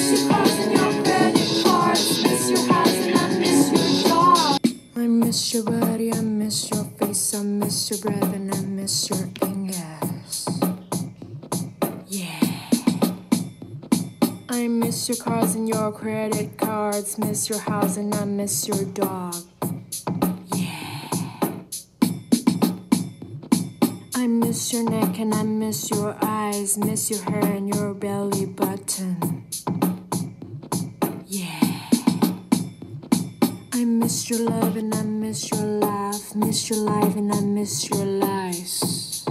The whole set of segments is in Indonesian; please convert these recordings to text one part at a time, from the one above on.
miss your cars and your credit cards, miss your house and I miss your dog. I miss your body, I miss your face, I miss your breath and I miss your fingers. Yeah. I miss your cars and your credit cards, miss your house and I miss your dog. I miss your neck and I miss your eyes, miss your hair and your belly button. Yeah. I miss your love and I miss your laugh, miss your life and I miss your lies.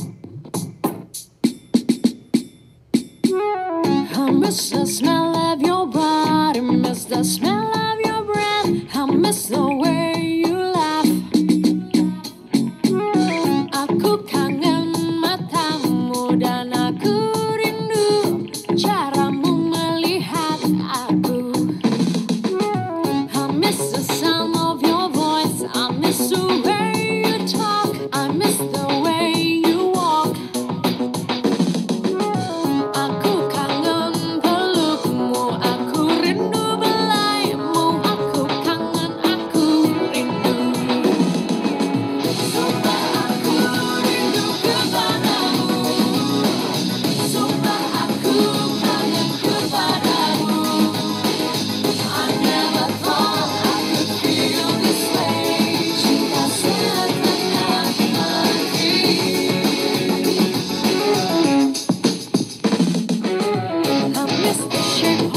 I miss the smell of your body, miss the smell of your breath, I miss the way you laugh. Aku kangen matamu dan aku rindu caramu melihat aku. I miss the sound of your voice, I miss the way you talk, I miss the way you walk. Aku kangen pelukmu, aku rindu belaimu, aku kangen, aku rindu. Sumpah aku rindu kepadamu, sumpah aku kangen kepadamu. I never thought I could feel this way. Cinta setengah mati. I miss the shape